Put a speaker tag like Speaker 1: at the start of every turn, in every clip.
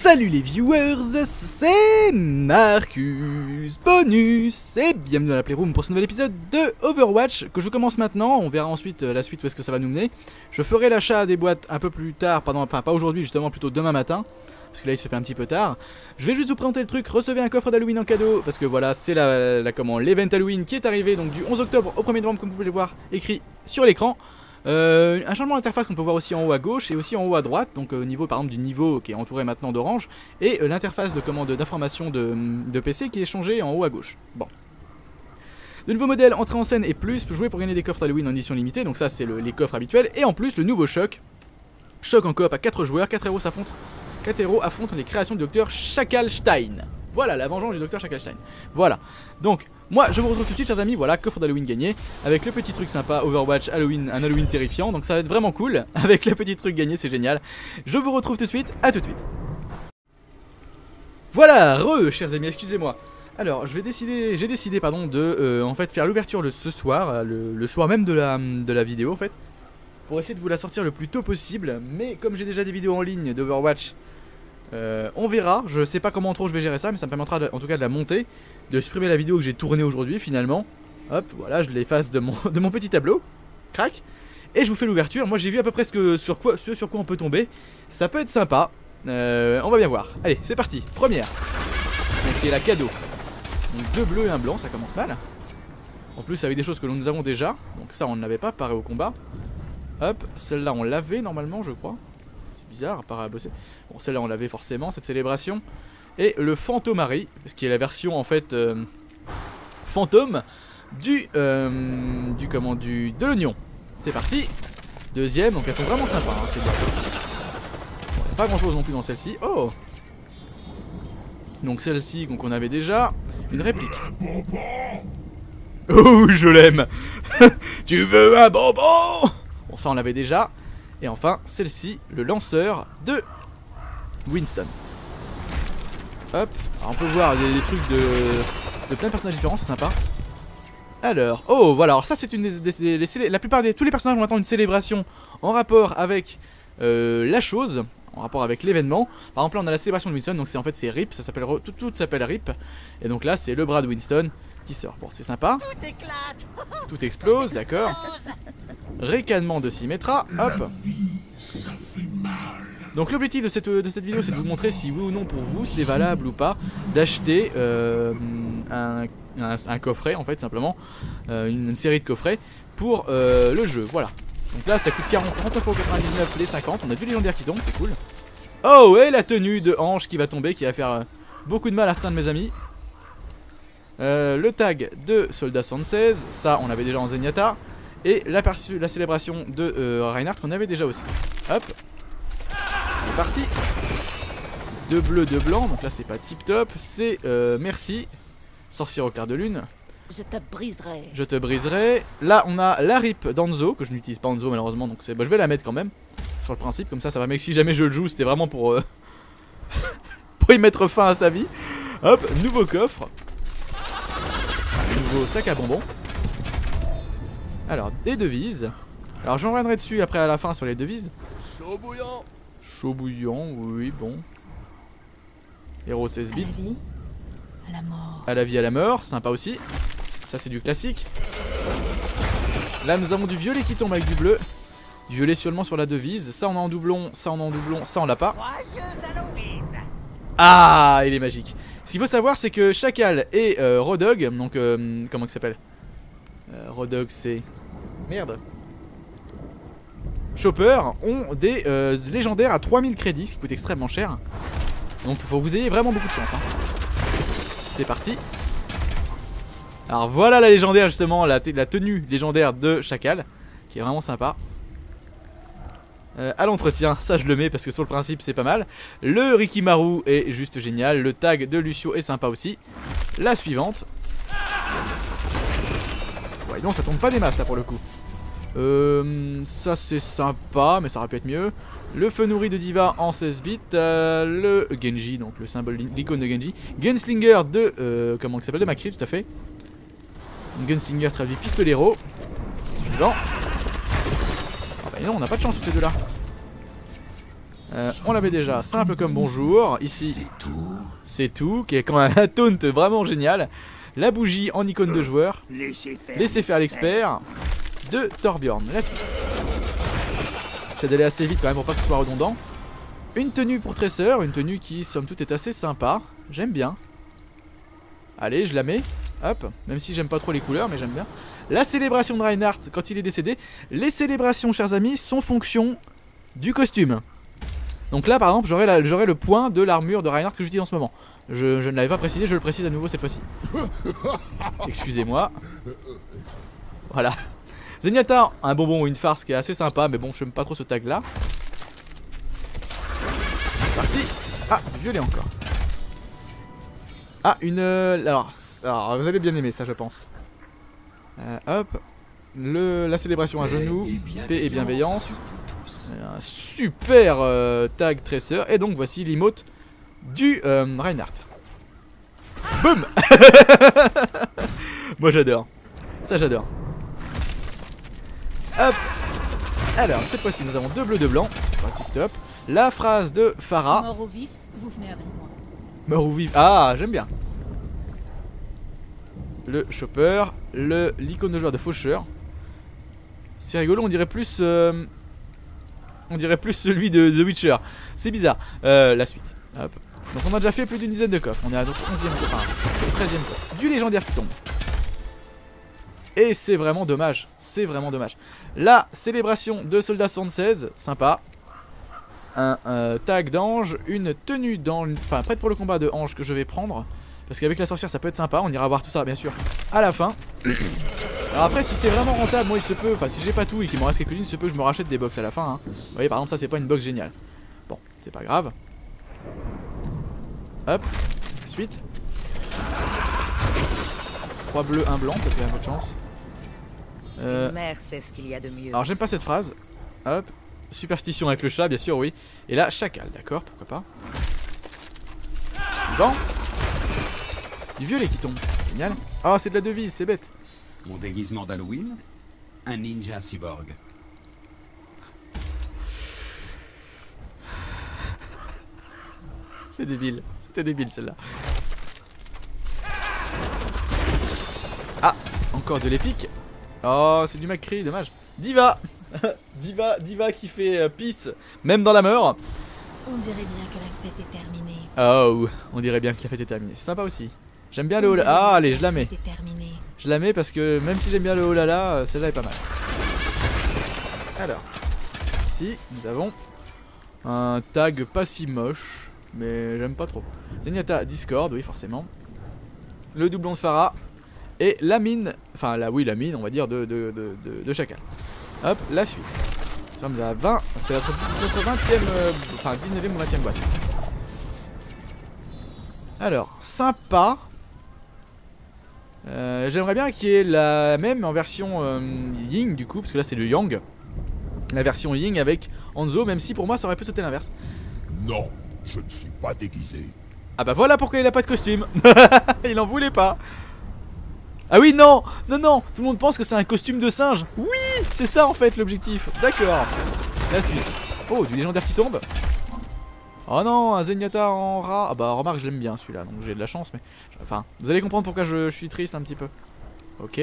Speaker 1: Salut les viewers, c'est Marcus Bonus et bienvenue dans la Playroom pour ce nouvel épisode de Overwatch que je commence maintenant. On verra ensuite la suite où est-ce que ça va nous mener. Je ferai l'achat des boîtes un peu plus tard, enfin pas aujourd'hui justement, plutôt demain matin. Parce que là il se fait un petit peu tard. Je vais juste vous présenter le truc, recevez un coffre d'Halloween en cadeau. Parce que voilà, c'est l'event Halloween qui est arrivé donc du 11 octobre au 1er novembre comme vous pouvez le voir écrit sur l'écran. Un changement d'interface qu'on peut voir aussi en haut à gauche et aussi en haut à droite, donc au niveau par exemple du niveau qui est entouré maintenant d'orange, et l'interface de commande d'information de PC qui est changée en haut à gauche. Bon. Le nouveau modèle entrée en scène et plus, jouer pour gagner des coffres Halloween en édition limitée, donc ça c'est les coffres habituels, et en plus le nouveau choc en coop à 4 joueurs, 4 héros affrontent les créations du Dr Chacalstein. Voilà, la vengeance du Dr Chacalstein. Voilà. Donc, moi, je vous retrouve tout de suite, chers amis. Voilà, coffre d'Halloween gagné. Avec le petit truc sympa, Overwatch, Halloween, un Halloween terrifiant. Donc, ça va être vraiment cool. Avec le petit truc gagné, c'est génial. Je vous retrouve tout de suite. À tout de suite. Voilà, chers amis, excusez-moi. Alors, j'ai décidé, de en fait faire l'ouverture ce soir, le soir même de la vidéo, en fait, pour essayer de vous la sortir le plus tôt possible. Mais comme j'ai déjà des vidéos en ligne d'Overwatch. On verra, je sais pas comment trop je vais gérer ça, mais ça me permettra en tout cas de la monter, de supprimer la vidéo que j'ai tournée aujourd'hui finalement. Hop, voilà, je l'efface de mon petit tableau. Crac. Et je vous fais l'ouverture. Moi j'ai vu à peu près ce sur quoi on peut tomber. Ça peut être sympa. On va bien voir. Allez, c'est parti. Première. Donc qui est la cadeau. Donc 2 bleus et un blanc, ça commence mal. En plus avec des choses que nous avons déjà. Donc ça on ne l'avait pas, pareil au combat. Hop, celle-là on l'avait normalement je crois. Bizarre, part à bosser. Bon, celle-là on l'avait forcément, cette célébration. Et le Fantomari, ce qui est la version en fait fantôme de l'oignon. C'est parti. Deuxième, donc elles sont vraiment sympas, hein, c'est bien. Bon, pas grand chose non plus dans celle-ci. Oh. Donc celle-ci qu'on avait déjà. Une réplique. Oh, je l'aime. Tu veux un bonbon? Bon, ça on l'avait déjà. Et enfin, celle-ci, le lanceur de Winston. Hop, alors on peut voir des trucs de plein de personnages différents, c'est sympa. Alors, oh voilà, alors ça c'est une la plupart tous les personnages vont attendre une célébration en rapport avec la chose, en rapport avec l'événement. Par exemple là on a la célébration de Winston, donc c'est en fait c'est RIP, ça s'appelle tout s'appelle RIP. Et donc là c'est le bras de Winston qui sort. Bon c'est sympa. Tout éclate. Tout explose, d'accord. Ricanement de Symmetra, hop. Donc l'objectif de cette vidéo c'est de vous montrer si oui ou non pour vous c'est valable ou pas d'acheter un coffret en fait simplement, une série de coffrets pour le jeu, voilà. Donc là ça coûte 49,99€ les 50, on a du légendaire qui tombe, c'est cool. Oh et la tenue de Ange qui va tomber, qui va faire beaucoup de mal à certains de mes amis. Le tag de Soldat 76, ça on l'avait déjà en Zenyatta. Et la célébration de Reinhardt qu'on avait déjà aussi. Hop. C'est parti. 2 bleus, 2 blancs. Donc là c'est pas tip top. C'est merci. Sorcier au clair de lune.
Speaker 2: Je te briserai.
Speaker 1: Je te briserai. Là on a la rip d'Anzo. Que je n'utilise pas Anzo malheureusement. Donc je vais la mettre quand même. Sur le principe. Comme ça va. Mais si jamais je le joue c'était vraiment pour pour y mettre fin à sa vie. Hop. Nouveau coffre. Nouveau sac à bonbons. Alors, des devises. Alors, j'en reviendrai dessus après à la fin sur les devises.
Speaker 3: Chaud bouillant.
Speaker 1: Chaud bouillant, oui, bon. Héros 16 bits.
Speaker 2: À la mort.
Speaker 1: À la vie, à la mort, sympa aussi. Ça, c'est du classique. Là, nous avons du violet qui tombe avec du bleu. Du violet seulement sur la devise. Ça, on a en doublon, ça, on a en doublon, ça, on l'a pas. Ah, il est magique. Ce qu'il faut savoir, c'est que Chacal et Rodog, donc, comment il s'appelle Rodog c'est... Merde. Chopper ont des légendaires à 3000 crédits, ce qui coûte extrêmement cher. Donc il faut que vous ayez vraiment beaucoup de chance, hein. C'est parti. Alors voilà la légendaire justement, la tenue légendaire de Chacal, qui est vraiment sympa. À l'entretien, ça je le mets parce que sur le principe c'est pas mal. Le Rikimaru est juste génial, le tag de Lucio est sympa aussi. La suivante. Ouais, non, ça tombe pas des masses là pour le coup. Ça c'est sympa, mais ça aurait pu être mieux. Le feu nourri de Diva en 16 bits. Le Genji, donc le symbole, l'icône de Genji. Gunslinger de. Comment il s'appelle? De Macri, tout à fait. Gunslinger traduit pistolero. Suivant. Ah bah non, on n'a pas de chance sur ces deux là. On l'avait déjà, simple comme bonjour. Ici, c'est tout, qui est quand même un taunt vraiment génial. La bougie en icône de joueur. Laissez faire l'expert de Torbjorn. La suite. J'essaie d'aller assez vite quand même pour pas que ce soit redondant. Une tenue pour Tracer, une tenue qui somme toute est assez sympa. J'aime bien. Allez, je la mets. Hop, même si j'aime pas trop les couleurs, mais j'aime bien. La célébration de Reinhardt quand il est décédé. Les célébrations, chers amis, sont fonction du costume. Donc là, par exemple, j'aurai le point de l'armure de Reinhardt que j'utilise en ce moment. Je ne l'avais pas précisé, je le précise à nouveau cette fois-ci. Excusez-moi. Voilà. Zenyatta, un bonbon ou une farce qui est assez sympa, mais bon, je n'aime pas trop ce tag là. Parti. Ah, du violet encore. Ah, une... alors, vous allez bien aimer ça, je pense. Hop. La célébration à genoux, paix et bienveillance. Un super tag Tracer. Et donc voici l'emote du Reinhardt. Boum. Moi j'adore. Ça j'adore. Hop. Alors cette fois-ci nous avons 2 bleus, 2 blancs. Tip top. La phrase de Pharah.
Speaker 2: Mort ou vif, vous venez avec moi.
Speaker 1: Mort ou vif. Ah, j'aime bien. Le chopper. L'icône de joueur de faucheur. C'est rigolo, on dirait plus celui de The Witcher. C'est bizarre. La suite. Hop. Donc on a déjà fait plus d'une dizaine de coffres. On est à notre 11e coffre, enfin, 13e coffre. Du légendaire qui tombe. Et c'est vraiment dommage. C'est vraiment dommage. La célébration de Soldat 76. Sympa. Un tag d'ange. Une tenue d'ange. Enfin, prête pour le combat de ange que je vais prendre. Parce qu'avec la sorcière ça peut être sympa. On ira voir tout ça bien sûr à la fin. Alors après si c'est vraiment rentable, moi il se peut, enfin si j'ai pas tout et qu'il m'en reste quelques-unes, il se peut que je me rachète des box à la fin hein. Vous voyez par exemple ça c'est pas une box géniale. Bon, c'est pas grave. Hop, la suite. 3 bleus, 1 blanc, peut-être un peu de chance.
Speaker 3: Une mère sait ce qu'il y a de mieux.
Speaker 1: Alors j'aime pas cette phrase. Hop, superstition avec le chat bien sûr oui. Et là chacal, d'accord, pourquoi pas. Bon. Du violet qui tombe, génial. Ah c'est de la devise, c'est bête.
Speaker 4: Mon déguisement d'Halloween, un ninja cyborg.
Speaker 1: C'est débile, c'était débile celle-là. Ah, encore de l'épique. Oh, c'est du McCree, dommage. Diva. Diva qui fait peace, même dans la mort.
Speaker 2: On dirait bien que la fête est terminée.
Speaker 1: Oh, on dirait bien que la fête est terminée. C'est sympa aussi. J'aime bien le haut. Ah, allez, je la mets. Je la mets parce que même si j'aime bien le oh là là, celle-là est pas mal. Alors, ici, nous avons un tag pas si moche, mais j'aime pas trop. Zenyatta Discord, oui, forcément. Le doublon de Pharah. Et la mine, enfin, la mine, on va dire, de Chacal. Hop, la suite. Nous sommes à 20, c'est notre 20e, enfin 19e ou 20e boîte. Alors, sympa. J'aimerais bien qu'il y ait la même en version Ying du coup, parce que là c'est le Yang. La version Ying avec Hanzo, même si pour moi ça aurait pu sauter l'inverse.
Speaker 5: Non, je ne suis pas déguisé.
Speaker 1: Ah bah voilà pourquoi il a pas de costume. Il en voulait pas. Ah oui non, non, tout le monde pense que c'est un costume de singe. Oui, c'est ça en fait l'objectif. D'accord. La suite. Oh, du légendaire qui tombe. Oh non, un Zenyatta en rat. Ah bah remarque je l'aime bien celui-là, donc j'ai de la chance mais... Enfin, vous allez comprendre pourquoi je suis triste un petit peu. Ok.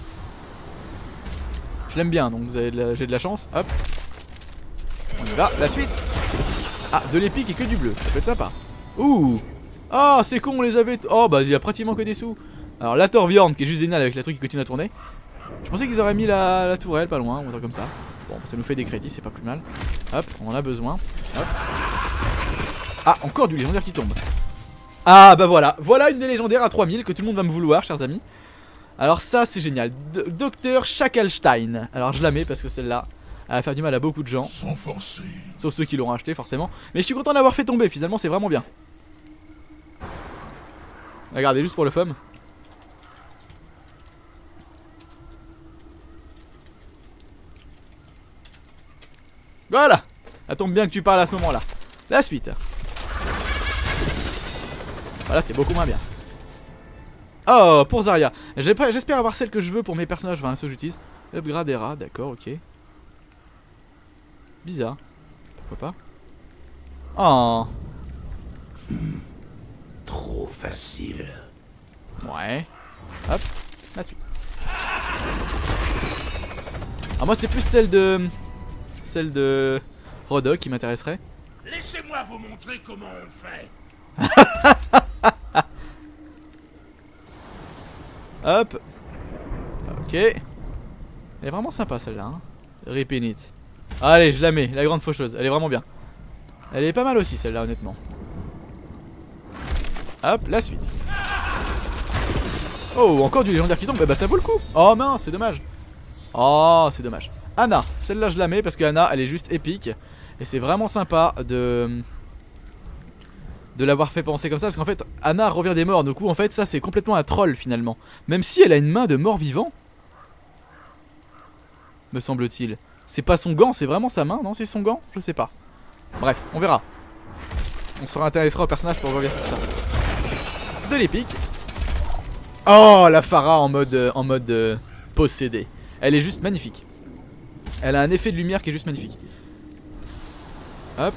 Speaker 1: Je l'aime bien, donc j'ai de la chance. Hop. On y va, la suite. Ah, de l'épique et que du bleu, ça peut être sympa. Ouh. Ah, c'est con, on les avait... Oh bah il y a pratiquement que des sous. Alors la Torbjorn qui est juste géniale avec la truc qui continue à tourner. Je pensais qu'ils auraient mis la tourelle pas loin ou un truc comme ça. Bon, ça nous fait des crédits, c'est pas plus mal. Hop, on en a besoin. Hop. Ah, encore du légendaire qui tombe. Ah bah voilà, voilà une des légendaires à 3000 que tout le monde va me vouloir, chers amis. Alors ça c'est génial, Dr Schackelstein. Alors je la mets parce que celle-là, elle va faire du mal à beaucoup de gens.
Speaker 5: Sans forcer.
Speaker 1: Sauf ceux qui l'auront acheté forcément. Mais je suis content d'avoir fait tomber, finalement c'est vraiment bien. Regardez, juste pour le fun. Voilà. Ça tombe bien que tu parles à ce moment-là. La suite. Voilà, c'est beaucoup moins bien. Oh, pour Zarya. J'espère avoir celle que je veux pour mes personnages, enfin ceux que j'utilise. Upgradera, d'accord, ok. Bizarre. Pourquoi pas. Oh.
Speaker 5: Trop facile.
Speaker 1: Ouais. Hop, la suite. Alors moi c'est plus celle de Rodok qui m'intéresserait.
Speaker 5: Laissez-moi vous montrer comment on fait.
Speaker 1: Hop. Ok. Elle est vraiment sympa celle-là. Hein. Rip in it. Allez, je la mets, la grande faucheuse. Elle est vraiment bien. Elle est pas mal aussi celle-là, honnêtement. Hop, la suite. Oh, encore du légendaire qui tombe. Bah ça vaut le coup. Oh mince, c'est dommage. Oh, c'est dommage. Anna, celle-là je la mets parce que Anna, elle est juste épique. Et c'est vraiment sympa de l'avoir fait penser comme ça. Parce qu'en fait, Anna revient des morts. Du coup, en fait, ça c'est complètement un troll finalement. Même si elle a une main de mort-vivant. Me semble-t-il. C'est pas son gant, c'est vraiment sa main, non? C'est son gant? Je sais pas. Bref, on verra. On se réintéressera au personnage pour revenir tout ça. De l'épique. Oh, la Pharah en mode possédé. Elle est juste magnifique. Elle a un effet de lumière qui est juste magnifique. Hop.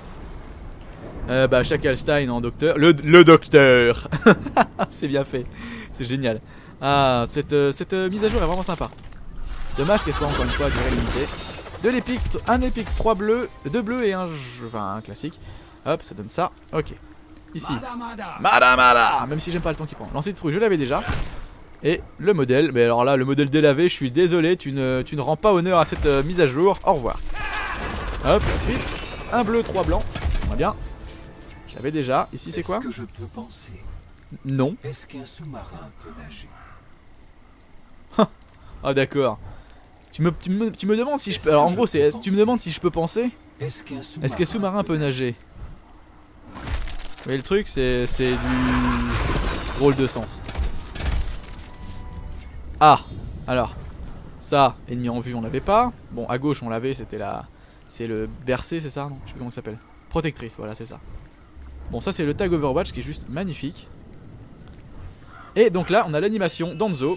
Speaker 1: Bah, Shakalstein en docteur. Le docteur. C'est bien fait. C'est génial. Ah, cette mise à jour est vraiment sympa. Dommage qu'elle soit encore une fois à durée limitée. De l'épique, un épique, 3 bleus, 2 bleus et un classique. Hop, ça donne ça. Ok. Ici. Madame Ada. Même si j'aime pas le temps qu'il prend. Lancer de trouille, je l'avais déjà. Et le modèle. Mais alors là, le modèle délavé, je suis désolé. Tu ne rends pas honneur à cette mise à jour. Au revoir. Hop, la suite. Un bleu, 3 blancs. Très bien. Je l'avais déjà. Ici, c'est quoi?
Speaker 4: Est-ce que je peux penser?
Speaker 1: Non.
Speaker 4: Est-ce qu'un sous-marin peut nager?
Speaker 1: Ah, d'accord. Tu me demandes si je peux. Alors en gros, c'est. Tu me demandes si je peux penser. Est-ce qu'un sous-marin peut nager? Mais le truc, c'est du drôle de sens. Ah, alors. Ça, ennemi en vue, on l'avait pas. Bon, à gauche, on l'avait, c'était la. C'est le bercé, c'est ça? Non, je sais plus comment ça s'appelle. Protectrice, voilà, c'est ça. Bon, ça, c'est le tag Overwatch qui est juste magnifique. Et donc là, on a l'animation d'Anzo.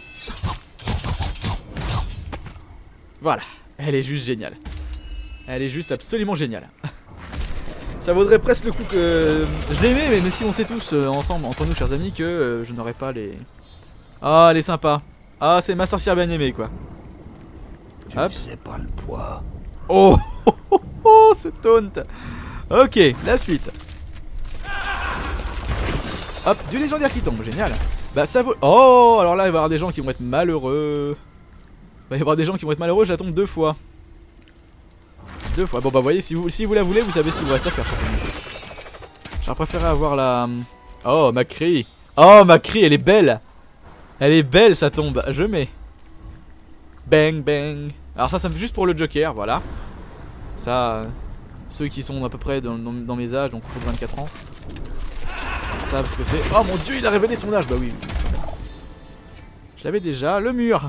Speaker 1: Voilà, elle est juste géniale. Elle est juste absolument géniale. Ça vaudrait presque le coup que... Je l'aimais, mais si on sait tous ensemble, entre nous chers amis, que je n'aurais pas les... Ah, elle est sympa. Ah, c'est ma sorcière bien aimée, quoi. Hop.
Speaker 5: Tu sais pas le poids.
Speaker 1: Oh, oh, oh, oh, ce taunt. Ok, la suite. Hop, du légendaire qui tombe, génial. Bah ça vaut... Oh, alors là, il va y avoir des gens qui vont être malheureux. Il va y avoir des gens qui vont être malheureux, je la tombe 2 fois. 2 fois. Bon bah voyez, si vous la voulez, vous savez ce qu'il vous reste à faire. J'aurais préféré avoir la... Oh, Macri. Oh, Macri, elle est belle. Elle est belle, ça tombe. Je mets. Bang, bang. Alors ça me fait juste pour le Joker, voilà. Ça, ceux qui sont à peu près dans mes âges, donc plus de 24 ans. Ça, parce que c'est... Oh mon dieu, il a révélé son âge. Bah oui. Je l'avais déjà. Le mur.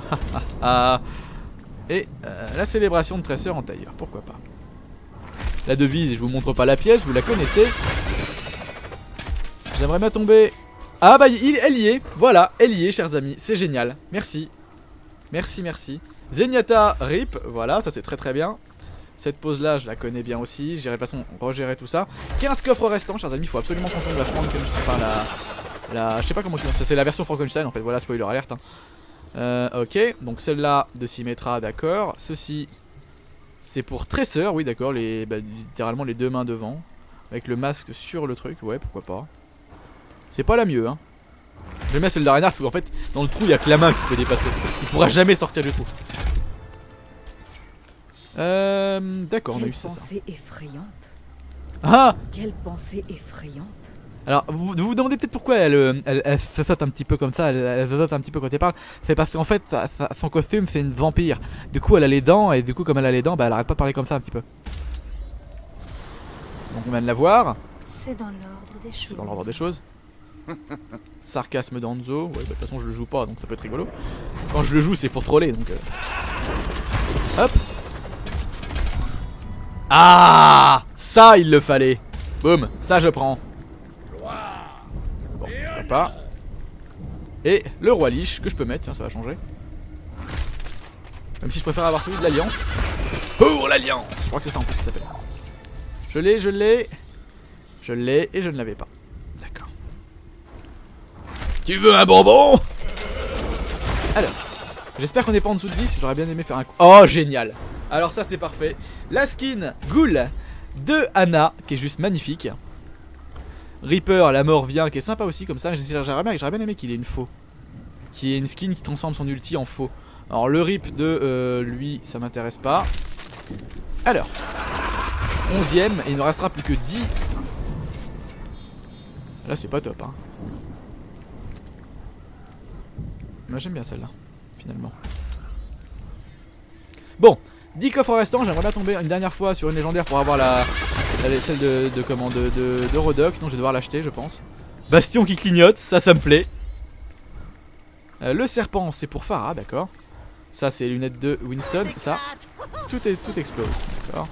Speaker 1: Et la célébration de tresseur en tailleur. Pourquoi pas. La devise, je vous montre pas la pièce, vous la connaissez. J'aimerais bien tomber. Ah bah elle y est. Voilà, elle y est, chers amis. C'est génial. Merci. Merci, merci. Zenyatta Rip. Voilà, ça c'est très très bien. Cette pose là, je la connais bien aussi. J'irai de toute façon regérer tout ça. 15 coffres restants, chers amis. Il faut absolument qu'on tombe la Frankenstein. Enfin, je sais pas comment tu dis. C'est la version Frankenstein en fait. Voilà, spoiler alerte. Hein. Ok, donc celle-là de Symmetra, d'accord. Ceci, c'est pour Tresseur, oui, d'accord. Littéralement les 2 mains devant. Avec le masque sur le truc, ouais, pourquoi pas. C'est pas la mieux, hein. J'aime bien celle de Reinhardt où en fait, dans le trou, il y a que la main qui peut dépasser. Il pourra jamais sortir du trou. D'accord, on a eu ça.
Speaker 3: Quelle pensée effrayante.
Speaker 1: Ah!
Speaker 3: Quelle pensée effrayante.
Speaker 1: Alors, vous vous demandez peut-être pourquoi elle saute un petit peu comme ça, elle saute un petit peu quand elle parle. C'est parce qu'en fait, son costume, c'est une vampire. Du coup, elle a les dents, et du coup, comme elle a les dents, bah, elle arrête pas de parler comme ça un petit peu. Donc, on vient de la voir.
Speaker 2: C'est dans l'ordre des choses.
Speaker 1: C'est dans l'ordre des choses. Sarcasme d'Anzo. Ouais, bah, de toute façon, je le joue pas, donc ça peut être rigolo. Quand je le joue, c'est pour troller, donc... Hop. Ah! Ça, il le fallait. Boum, ça, je prends. Bon, pourquoi pas. Et le roi Lich que je peux mettre, tiens, ça va changer. Même si je préfère avoir celui de l'Alliance. Pour l'Alliance! Je crois que c'est ça en plus qui s'appelle. Je l'ai. Je l'ai et je ne l'avais pas. D'accord. Tu veux un bonbon? Alors, j'espère qu'on n'est pas en dessous de 10. J'aurais bien aimé faire un coup. Oh, génial. Alors ça c'est parfait. La skin Ghoul de Ana qui est juste magnifique. Reaper, la mort vient, qui est sympa aussi comme ça. J'aurais bien aimé qu'il ait une faux. Qui est une skin qui transforme son ulti en faux. Alors le rip de lui, ça m'intéresse pas. Alors, 11ème, et il ne restera plus que 10. Là c'est pas top hein. Moi j'aime bien celle-là, finalement. Bon, 10 coffres restants, j'aimerais bien tomber une dernière fois sur une légendaire pour avoir celle de Rodok, sinon je vais devoir l'acheter je pense. Bastion qui clignote, ça me plaît. Le serpent c'est pour Pharah, d'accord. Ça c'est les lunettes de Winston, ça. Tout explose, d'accord.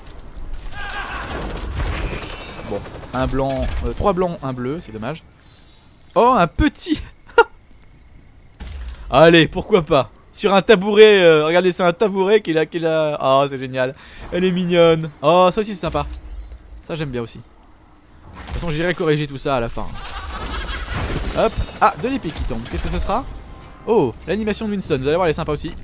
Speaker 1: Bon, un blanc, 3 blancs, un bleu, c'est dommage. Oh, un petit. Allez, pourquoi pas. Sur un tabouret, regardez, c'est un tabouret qu'il a. Oh, c'est génial. Elle est mignonne. Oh, ça aussi c'est sympa. Ça j'aime bien aussi. De toute façon, j'irai corriger tout ça à la fin. Hop. Ah, de l'épée qui tombe. Qu'est-ce que ce sera? Oh, l'animation de Winston. Vous allez voir, elle est sympa aussi.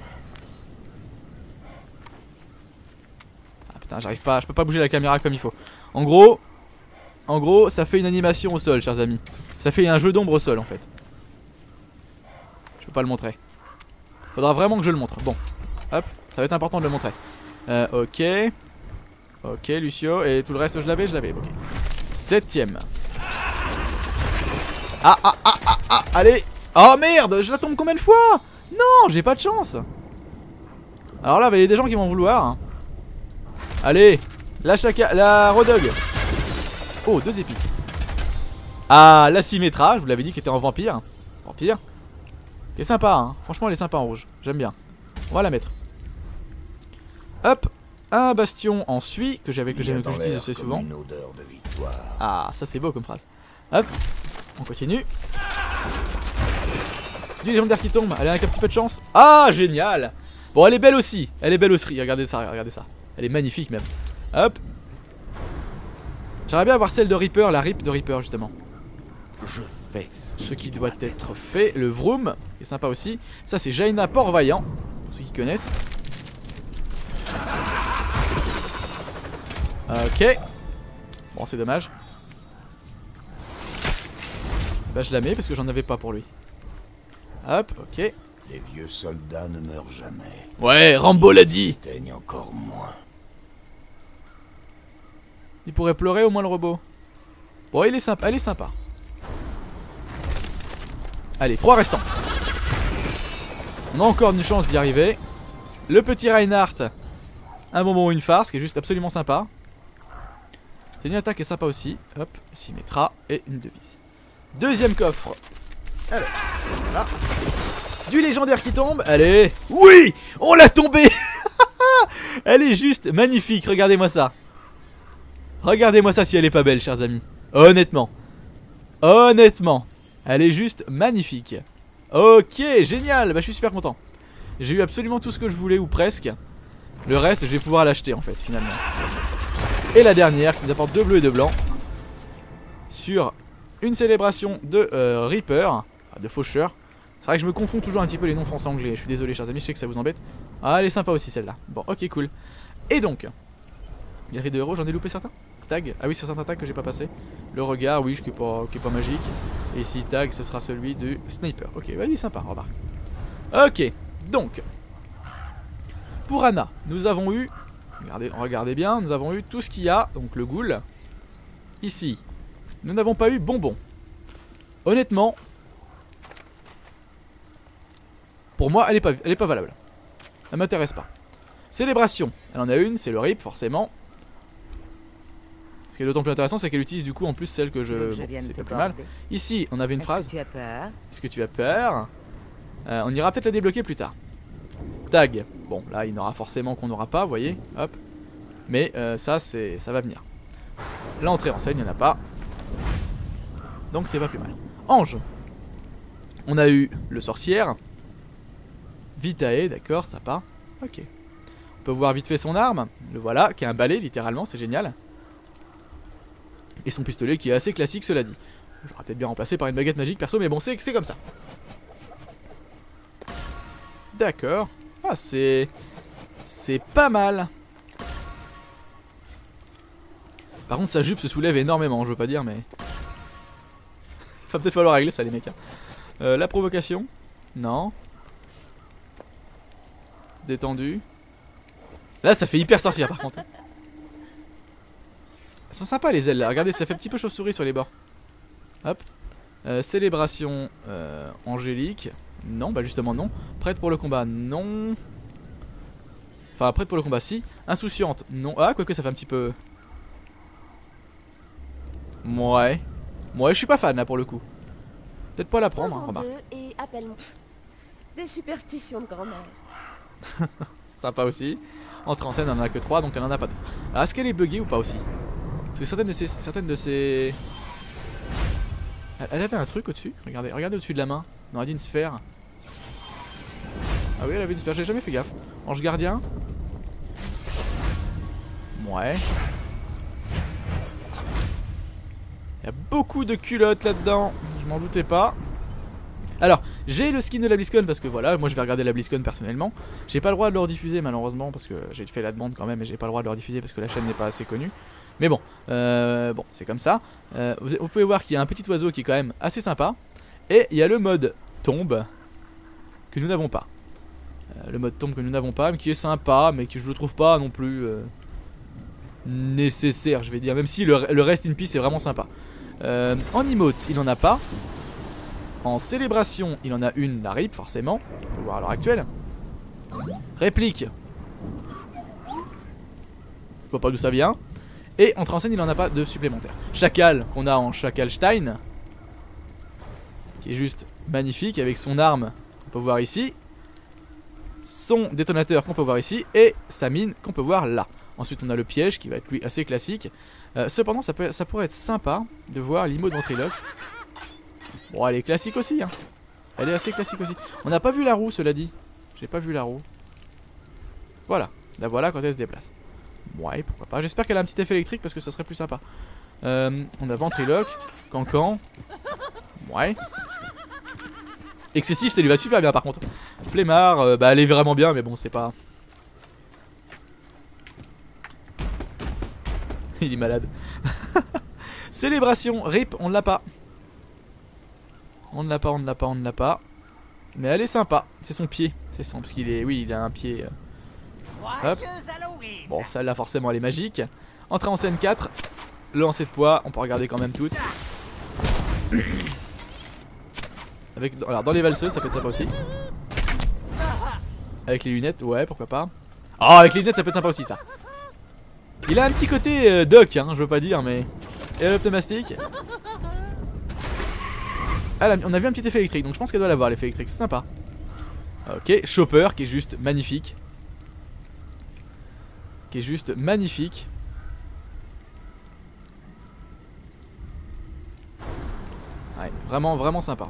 Speaker 1: Ah putain, j'arrive pas. Je peux pas bouger la caméra comme il faut. En gros, ça fait une animation au sol, chers amis. Ça fait un jeu d'ombre au sol en fait. Je peux pas le montrer. Faudra vraiment que je le montre. Bon, hop, ça va être important de le montrer. Ok. Ok, Lucio. Et tout le reste, je l'avais. Ok. 7ème. Ah, allez. Oh merde, je la tombe combien de fois? Non, j'ai pas de chance. Alors là, bah, y a des gens qui vont vouloir. Hein. Allez, la Rodog. Oh, 2 épiques. Ah, la Symmetra, je vous l'avais dit qu'elle était en vampire. Vampire. Qui est sympa, hein. Franchement, elle est sympa en rouge. J'aime bien. On va la mettre. Hop, un bastion en suie que j'utilise assez souvent. Ah, ça c'est beau comme phrase. Hop, on continue. Du légendaire qui tombe. Elle a un petit peu de chance. Ah, génial. Bon, elle est belle aussi. Regardez ça, Elle est magnifique même. Hop. J'aimerais bien avoir celle de Reaper, la rip de Reaper justement.
Speaker 5: Je fais
Speaker 1: ce qui doit être fait. Le Vroom, qui est sympa aussi. Ça c'est Jaina Port-Vaillant, pour ceux qui connaissent. Ok. Bon, c'est dommage. Bah je la mets parce que j'en avais pas pour lui. Hop, ok.
Speaker 5: Les vieux soldats ne meurent jamais.
Speaker 1: Ouais, Rambo l'a dit.
Speaker 5: Teignent encore moins.
Speaker 1: Il pourrait pleurer au moins le robot. Bon, il est sympa, elle est sympa. Allez, 3 restants. On a encore une chance d'y arriver. Le petit Reinhardt. Un bonbon ou une farce qui est juste absolument sympa. C'est une attaque qui est sympa aussi. Hop, Symmetra et une devise. Deuxième coffre. Alors, voilà. Du légendaire qui tombe. Allez. Oui, on l'a tombé. Elle est juste magnifique. Regardez-moi ça. Regardez-moi ça si elle est pas belle, chers amis. Honnêtement. Elle est juste magnifique. Ok, génial. Bah, je suis super content. J'ai eu absolument tout ce que je voulais, ou presque. Le reste, je vais pouvoir l'acheter en fait, finalement. Et la dernière qui nous apporte 2 bleus et 2 blancs. Sur une célébration de Reaper, de Faucheur. C'est vrai que je me confonds toujours un petit peu les noms français anglais. Je suis désolé, chers amis, je sais que ça vous embête. Ah, elle est sympa aussi celle-là. Bon, ok, cool. Et donc, galerie de héros, j'en ai loupé certains. Tag, ah oui, c'est certains tags que j'ai pas passé. Le regard, oui, qui est pas magique. Et si tag, ce sera celui du sniper. Ok, bah, il est sympa, remarque. Ok, donc, pour Ana, nous avons eu, regardez bien, nous avons eu tout ce qu'il y a. Donc le ghoul. Ici, nous n'avons pas eu bonbon. Honnêtement, pour moi, elle est pas valable. Elle m'intéresse pas. Célébration, elle en a une, c'est le RIP forcément. Ce qui est d'autant plus intéressant, c'est qu'elle utilise du coup en plus celle que je... Bon, c'est pas plus mal. Ici, on avait une phrase.
Speaker 3: Est-ce que tu as peur?
Speaker 1: Est-ce que tu as peur? On ira peut-être la débloquer plus tard. Tag, bon là il y en aura forcément qu'on n'aura pas, vous voyez, hop. Mais ça va venir. L'entrée en scène, il n'y en a pas. Donc c'est pas plus mal. Ange. On a eu le sorcière. Vitae, d'accord, sympa. Ok. On peut voir vite fait son arme. Le voilà, qui est un balai littéralement, c'est génial. Et son pistolet qui est assez classique, cela dit. J'aurais peut-être bien remplacé par une baguette magique perso, mais bon, c'est comme ça. D'accord. Ah, c'est pas mal. Par contre, sa jupe se soulève énormément, je veux pas dire, mais... Va peut-être falloir régler ça, les mecs. La provocation. Non. Détendu. Là, ça fait hyper sorcière, par contre. Elles sont sympas, les ailes, là. Regardez, ça fait un petit peu chauve-souris sur les bords. Hop. Célébration angélique. Non, bah justement non. Prête pour le combat, non. Enfin, prête pour le combat, si. Insouciante, non. Ah, quoique ça fait un petit peu... Ouais. Ouais, je suis pas fan là pour le coup. Peut-être pas la prendre, hein, remarque.
Speaker 2: Et appelle-moi. Des superstitions de grand-mère.
Speaker 1: Sympa aussi. Entrée en scène, elle en a que 3, donc elle en a pas d'autres. Alors, est-ce qu'elle est buggée ou pas aussi? Parce que certaines de ces... Elle avait un truc au-dessus. Regardez au-dessus de la main. On aurait dit une sphère. Ah oui, elle avait une sphère, j'ai jamais fait gaffe. Ange gardien. Ouais. Il y a beaucoup de culottes là-dedans. Je m'en doutais pas. Alors, j'ai le skin de la BlizzCon parce que voilà, moi je vais regarder la BlizzCon personnellement. J'ai pas le droit de le rediffuser malheureusement parce que j'ai fait la demande quand même et j'ai pas le droit de le rediffuser parce que la chaîne n'est pas assez connue. Mais bon, bon c'est comme ça. Vous pouvez voir qu'il y a un petit oiseau qui est quand même assez sympa. Et il y a le mode tombe que nous n'avons pas. Le mode tombe que nous n'avons pas, mais qui est sympa, mais que je le trouve pas non plus nécessaire, je vais dire. Même si le rest in peace est vraiment sympa. En emote, il n'en a pas. En célébration, il en a une, la RIP forcément. On peut voir à l'heure actuelle. Réplique. Je vois pas d'où ça vient. Et entre en scène, il n'en a pas de supplémentaire. Chacal, qu'on a en Chacalstein. Qui est juste magnifique avec son arme qu'on peut voir ici. Son détonateur qu'on peut voir ici. Et sa mine qu'on peut voir là. Ensuite, on a le piège qui va être lui assez classique. Cependant, ça pourrait être sympa de voir l'imo de ventriloque. Bon, elle est classique aussi, hein. Elle est assez classique aussi. On n'a pas vu la roue, cela dit. J'ai pas vu la roue. Voilà. La voilà quand elle se déplace. Ouais, pourquoi pas. J'espère qu'elle a un petit effet électrique parce que ça serait plus sympa. On a ventriloque. Cancan. Ouais. Excessif, ça lui va super bien par contre. Flemmard, bah elle est vraiment bien, mais bon, c'est pas... Il est malade. Célébration, RIP, on ne l'a pas. On ne l'a pas, on ne l'a pas, on ne l'a pas. Mais elle est sympa, c'est son pied. C'est son, parce qu'il est, oui, il a un pied. Hop. Bon, celle-là forcément elle est magique. Entrée en scène 4. Le lancer de poids, on peut regarder quand même toutes. Avec, alors dans les valseuses, ça peut être sympa aussi. Avec les lunettes, ouais, pourquoi pas. Oh, avec les lunettes, ça peut être sympa aussi ça. Il a un petit côté doc, hein, je veux pas dire, mais... Et l'optomastique. Ah, on a vu un petit effet électrique, donc je pense qu'elle doit l'avoir l'effet électrique, c'est sympa. Ok, Chopper qui est juste magnifique. Qui est juste magnifique. Ouais, vraiment, vraiment sympa.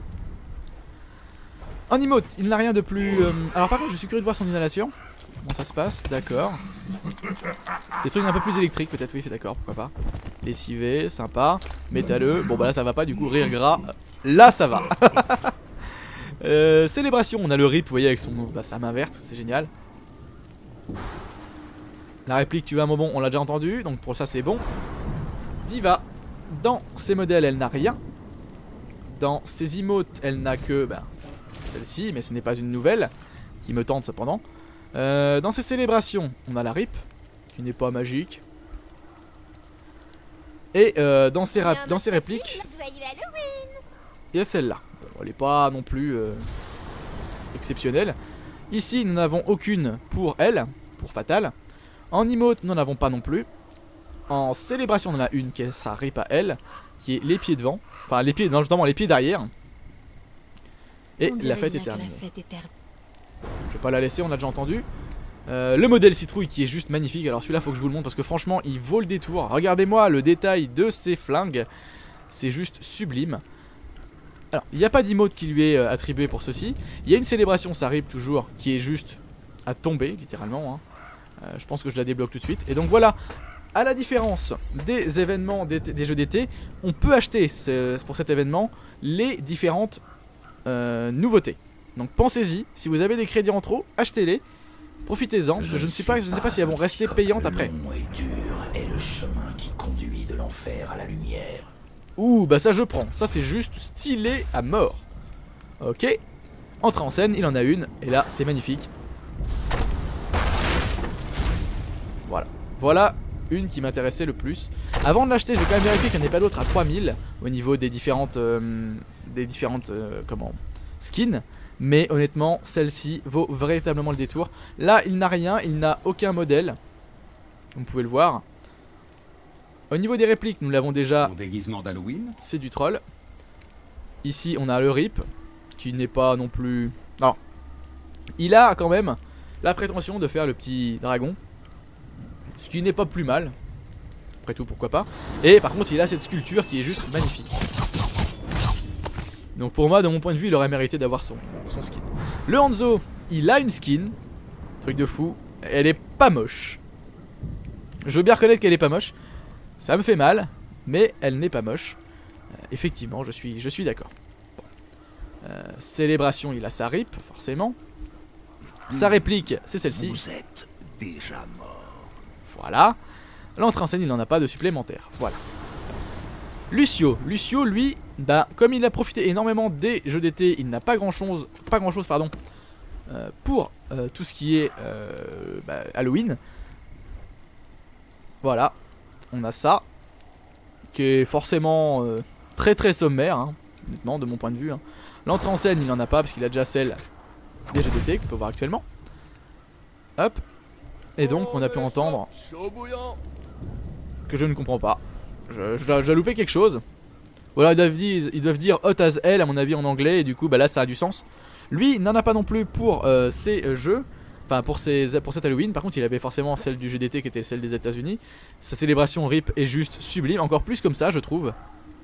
Speaker 1: En emote, il n'a rien de plus... Alors par contre, je suis curieux de voir son inhalation. Comment ça se passe, d'accord. Des trucs un peu plus électriques peut-être, oui, d'accord, pourquoi pas. Lessivé, sympa. Métalleux, bon bah là ça va pas du coup, rire gras. Là ça va. Célébration, on a le rip, vous voyez, avec son, sa main verte, c'est génial. La réplique, tu veux un bonbon, on l'a déjà entendu, donc pour ça c'est bon. Diva, dans ses modèles, elle n'a rien. Dans ses emotes, elle n'a que celle-ci, mais ce n'est pas une nouvelle, qui me tente cependant. Dans ses célébrations, on a la RIP, qui n'est pas magique. Et dans ses répliques, il y a celle-là. Elle n'est pas non plus exceptionnelle. Ici, nous n'avons aucune pour elle, pour Fatal. En emote, nous n'en avons pas non plus. En célébration, on en a une qui est sa RIP à elle, qui est les pieds devant. Enfin, les pieds, non, justement, les pieds derrière. Et la fête est terminée. Je vais pas la laisser, on l'a déjà entendu. Le modèle citrouille qui est juste magnifique. Alors celui-là faut que je vous le montre parce que franchement il vaut le détour. Regardez-moi le détail de ces flingues. C'est juste sublime. Alors il n'y a pas d'emote qui lui est attribué pour ceci. Il y a une célébration, ça arrive toujours, qui est juste à tomber littéralement, hein. Je pense que je la débloque tout de suite. Et donc voilà À la différence des événements des jeux d'été, on peut acheter pour cet événement les différentes nouveautés. Donc pensez-y, si vous avez des crédits en trop, achetez-les, profitez-en, parce que je ne sais pas si elles vont rester payantes après.
Speaker 5: Le long et dur est le chemin qui conduit de l'enfer à la lumière.
Speaker 1: Ouh, bah ça je prends, ça c'est juste stylé à mort. Ok, entrée en scène, il en a une, et là c'est magnifique. Voilà, voilà une qui m'intéressait le plus. Avant de l'acheter, je vais quand même vérifier qu'il n'y en ait pas d'autres à 3000 au niveau des différentes comment, skins. Mais honnêtement, celle-ci vaut véritablement le détour. Là, il n'a rien, il n'a aucun modèle. Vous pouvez le voir. Au niveau des répliques, nous l'avons déjà.
Speaker 4: Mon déguisement d'Halloween.
Speaker 1: C'est du troll. Ici, on a le Rip, qui n'est pas non plus. Non. Il a quand même la prétention de faire le petit dragon. Ce qui n'est pas plus mal. Après tout, pourquoi pas. Et par contre, il a cette sculpture qui est juste magnifique. Donc pour moi, de mon point de vue, il aurait mérité d'avoir son skin. Le Hanzo, il a une skin. Truc de fou. Elle est pas moche. Je veux bien reconnaître qu'elle est pas moche. Ça me fait mal, mais elle n'est pas moche. Effectivement, je suis d'accord. Bon. Célébration, il a sa rip, forcément. Sa réplique, c'est celle-ci.
Speaker 5: Vous êtes déjà mort.
Speaker 1: Voilà. L'entrée en scène, il n'en a pas de supplémentaire. Voilà. Lucio, lui, bah, comme il a profité énormément des jeux d'été, il n'a pas grand chose pour tout ce qui est Halloween. Voilà, on a ça, qui est forcément très très sommaire, hein, honnêtement, de mon point de vue. Hein. L'entrée en scène, il n'en a pas parce qu'il a déjà celle des jeux d'été qu'on peut voir actuellement. Hop. Et donc, on a pu entendre que je ne comprends pas. J'ai loupé quelque chose. Voilà, ils doivent dire hot as hell à mon avis en anglais. Et du coup bah là ça a du sens. Lui n'en a pas non plus pour ses jeux. Enfin pour cet Halloween. Par contre il avait forcément celle du jeu d'été qui était celle des États-Unis. Sa célébration RIP est juste sublime. Encore plus comme ça je trouve.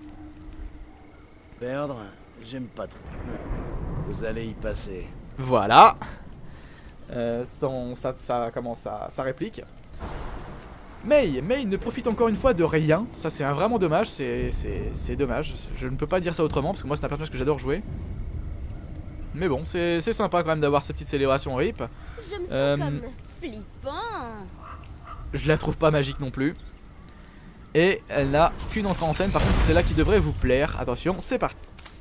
Speaker 6: Perdre, j'aime pas trop. Vous allez y passer.
Speaker 1: Voilà. Sa réplique. May ne profite encore une fois de rien. Ça c'est vraiment dommage. C'est dommage. Je ne peux pas dire ça autrement parce que moi c'est un personnage que j'adore jouer. Mais bon, c'est sympa quand même d'avoir cette petite célébration RIP.
Speaker 2: Je me sens comme flippant.
Speaker 1: Je la trouve pas magique non plus. Et elle n'a qu'une entrée en scène. Par contre c'est là qui devrait vous plaire. Attention, c'est parti.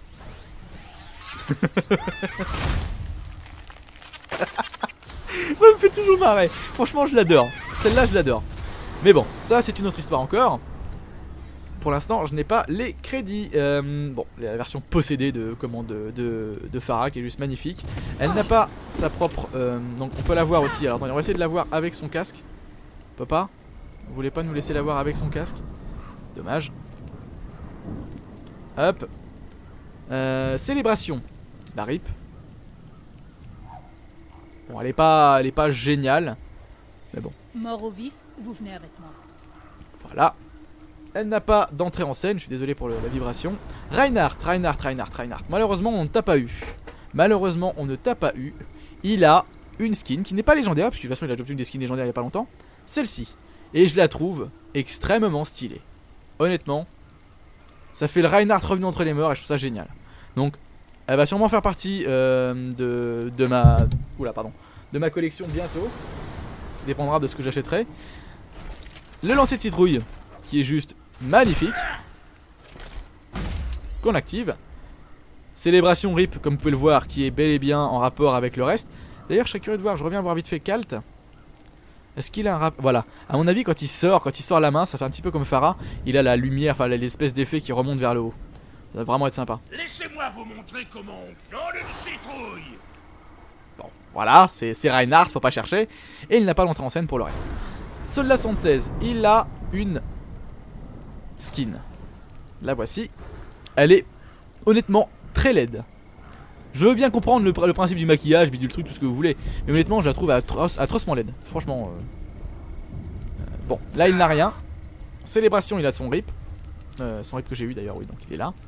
Speaker 1: Ça me fait toujours marrer. Franchement je l'adore. Celle-là je l'adore. Mais bon, ça c'est une autre histoire encore. Pour l'instant, je n'ai pas les crédits. Bon, la version possédée de Pharah qui est juste magnifique. Elle n'a pas sa propre. Donc on peut la voir aussi. Alors attendez, on va essayer de la voir avec son casque. On peut pas. Vous voulez pas nous laisser la voir avec son casque? Dommage. Hop. Célébration. La rip. Bon, elle est pas géniale. Mais bon.
Speaker 3: Mort au vif, vous venez avec moi.
Speaker 1: Voilà. Elle n'a pas d'entrée en scène, je suis désolé pour la vibration. Reinhardt. Malheureusement, on ne t'a pas eu. Malheureusement, on ne t'a pas eu. Il a une skin qui n'est pas légendaire, parce que de toute façon, il a déjà obtenu des skins légendaires il n'y a pas longtemps. Celle-ci. Et je la trouve extrêmement stylée. Honnêtement, ça fait le Reinhardt revenu entre les morts et je trouve ça génial. Donc, elle va sûrement faire partie de ma collection bientôt. Ça dépendra de ce que j'achèterai. Le lancer de citrouille, qui est juste magnifique, qu'on active. Célébration RIP, comme vous pouvez le voir, qui est bel et bien en rapport avec le reste. D'ailleurs je serais curieux de voir, je reviens voir vite fait Kalt. Est-ce qu'il a un rapport? Voilà, à mon avis quand il sort la main, ça fait un petit peu comme Pharah. Il a la lumière, enfin l'espèce d'effet qui remonte vers le haut. Ça va vraiment être sympa.
Speaker 5: Laissez-moi vous montrer comment on donne une citrouille.
Speaker 1: Bon, voilà, c'est Reinhardt, faut pas chercher. Et il n'a pas l'entrée en scène pour le reste. Soldat 76, il a une skin. La voici. Elle est honnêtement très laide. Je veux bien comprendre le principe du maquillage, bidule truc, tout ce que vous voulez. Mais honnêtement, je la trouve atrocement laide. Franchement. Bon, là il n'a rien. Célébration, il a son rip. Son rip que j'ai eu d'ailleurs, oui, donc il est là.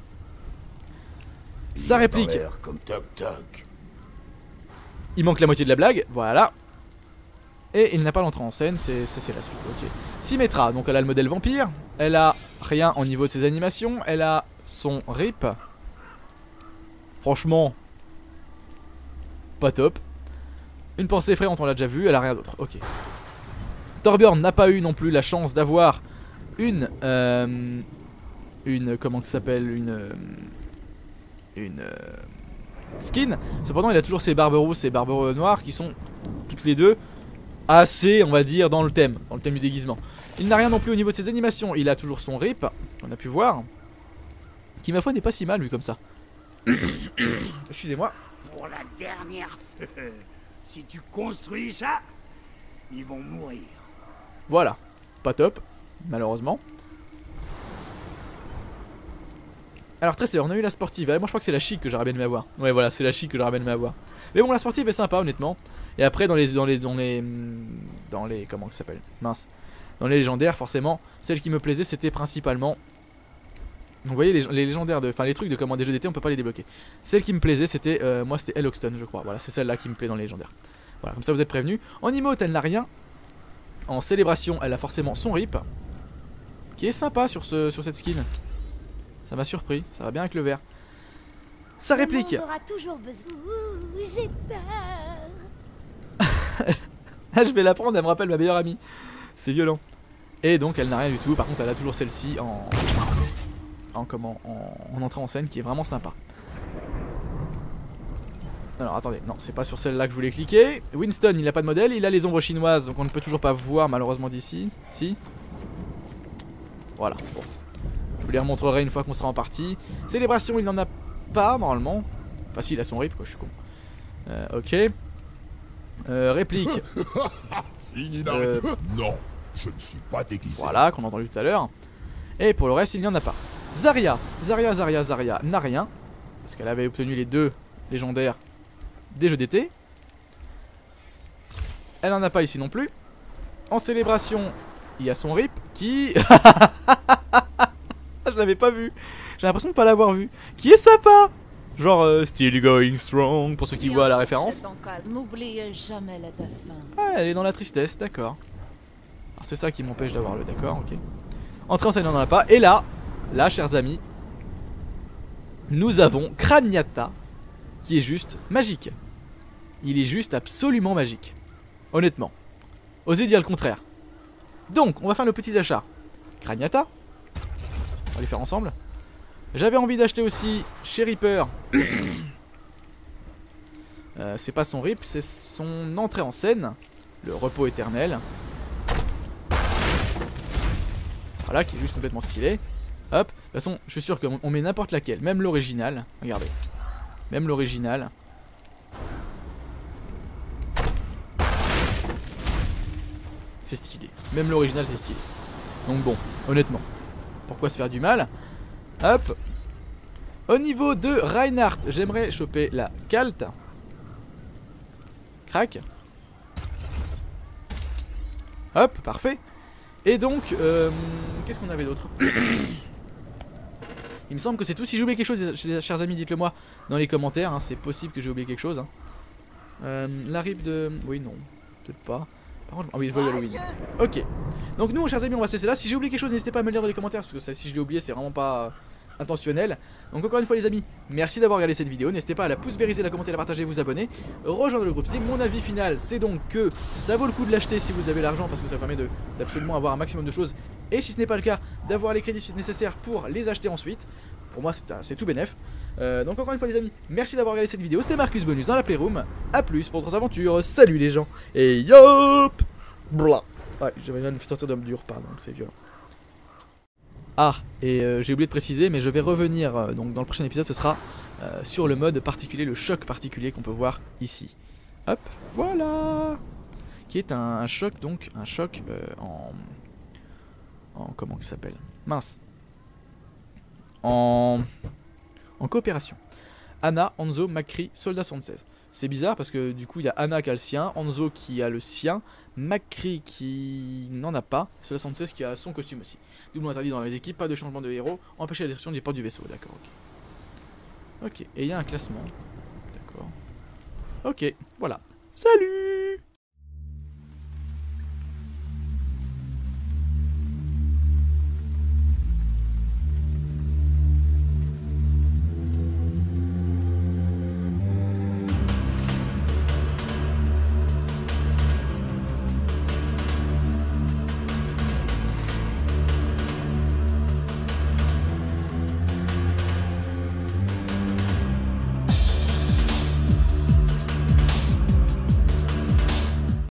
Speaker 1: Sa réplique.
Speaker 5: Comme toc toc.
Speaker 1: Il manque la moitié de la blague, voilà. Et il n'a pas l'entrée en scène, c'est la suite, ok. Symmetra, donc elle a le modèle vampire, elle a rien au niveau de ses animations, elle a son rip. Franchement, pas top. Une pensée effrayante, on l'a déjà vu, elle a rien d'autre, ok. Torbjorn n'a pas eu non plus la chance d'avoir une comment ça s'appelle, une skin. Cependant il a toujours ses barbes rousses et barbes noires qui sont toutes les deux assez, on va dire, dans le thème du déguisement. Il n'a rien non plus au niveau de ses animations, il a toujours son rip, on a pu voir, qui ma foi n'est pas si mal vu comme ça. Excusez-moi.
Speaker 7: Pour la dernière fois, si tu construis ça, ils vont mourir.
Speaker 1: Voilà, pas top, malheureusement. Alors Tracer, on a eu la sportive. Moi je crois que c'est la chic que j'aurais bien aimé avoir. Ouais voilà, c'est la chic que j'aurais bien aimé avoir. Mais bon, la sportive est sympa honnêtement. Et après dans les comment ça s'appelle, mince, dans les légendaires forcément, celle qui me plaisait c'était principalement, vous voyez les légendaires enfin les trucs de commander des jeux d'été on peut pas les débloquer. Celle qui me plaisait c'était moi c'était Elloxton je crois. Voilà, c'est celle-là qui me plaît dans les légendaires. Voilà, comme ça vous êtes prévenus. En emote elle n'a rien. En célébration elle a forcément son rip, qui est sympa sur cette skin. Ça m'a surpris, ça va bien avec le vert. Sa réplique.
Speaker 2: Le monde aura toujours besoin. Ouh, j'ai peur.
Speaker 1: Ah, je vais la prendre, elle me rappelle ma meilleure amie. C'est violent. Et donc elle n'a rien du tout. Par contre elle a toujours celle-ci en entrée en scène qui est vraiment sympa. Alors attendez, non c'est pas sur celle-là que je voulais cliquer. Winston il n'a pas de modèle, il a les ombres chinoises donc on ne peut toujours pas voir malheureusement d'ici. Si. Voilà, bon. Je vous les remontrerai une fois qu'on sera en partie. Célébration il n'en a pas normalement. Enfin si il a son rip quoi, je suis con. Ok. Réplique.
Speaker 8: Non, je ne suis pas déguisé.
Speaker 1: Voilà, qu'on a entendu tout à l'heure. Et pour le reste, il n'y en a pas. Zarya n'a rien. Parce qu'elle avait obtenu les 2 légendaires des jeux d'été. Elle n'en a pas ici non plus. En célébration, il y a son rip qui... Je l'avais pas vu. J'ai l'impression de pas l'avoir vu. Qui est sympa. Genre Still Going Strong pour ceux qui voient la référence.
Speaker 3: N'oubliez jamais la fin.
Speaker 1: Ah, elle est dans la tristesse, d'accord. Alors c'est ça qui m'empêche d'avoir le d'accord, ok. Entrée en scène, on n'en a pas. Et là, chers amis, nous avons Craniata qui est juste magique. Il est juste absolument magique. Honnêtement. Osez dire le contraire. Donc, on va faire nos petits achats. Craniata. On va les faire ensemble. J'avais envie d'acheter aussi chez Reaper. C'est pas son rip, c'est son entrée en scène. Le repos éternel. Voilà, qui est juste complètement stylé. Hop, de toute façon, je suis sûr qu'on met n'importe laquelle, même l'original. Regardez. Même l'original. C'est stylé. Même l'original, c'est stylé. Donc bon, honnêtement. Pourquoi se faire du mal? Hop. Au niveau de Reinhardt, j'aimerais choper la Calt. Crac. Hop, parfait. Et donc, qu'est-ce qu'on avait d'autre? Il me semble que c'est tout. Si j'ai oublié quelque chose, chers amis, dites-le moi dans les commentaires. Hein. C'est possible que j'ai oublié quelque chose. Hein. La rip de... Oui, non. Peut-être pas. Par contre, ah oui, je vois Halloween. Ok. Donc nous, chers amis, on va se laisser là. Si j'ai oublié quelque chose, n'hésitez pas à me le dire dans les commentaires. Parce que ça, si je l'ai oublié, c'est vraiment pas intentionnel. Donc encore une fois les amis, merci d'avoir regardé cette vidéo. N'hésitez pas à la pouce vériser, la commenter, la partager, vous abonner, rejoindre le groupe. C'est mon avis final, c'est donc que ça vaut le coup de l'acheter si vous avez l'argent, parce que ça permet d'absolument avoir un maximum de choses. Et si ce n'est pas le cas, d'avoir les crédits nécessaires pour les acheter ensuite. Pour moi c'est tout bénef. Donc encore une fois les amis, merci d'avoir regardé cette vidéo. C'était Marcus Bonus dans la Playroom. A plus pour d'autres aventures. Salut les gens. Et yop. Blah. Ouais, j'avais bien sortir du repas, donc c'est violent. Ah, et j'ai oublié de préciser, mais je vais revenir, donc dans le prochain épisode, ce sera sur le mode particulier, le choc particulier qu'on peut voir ici. Hop, voilà. Qui est un choc, donc, un choc en comment ça s'appelle? Mince. En coopération. Anna, Hanzo, Macri, Soldat 76. C'est bizarre parce que du coup il y a Anna qui a le sien, Hanzo qui a le sien, Macri qui n'en a pas, Soldat 76 qui a son costume aussi. Double interdit dans les équipes, pas de changement de héros, empêcher la destruction des portes du vaisseau, d'accord, ok. Ok, et il y a un classement, d'accord. Ok, voilà. Salut!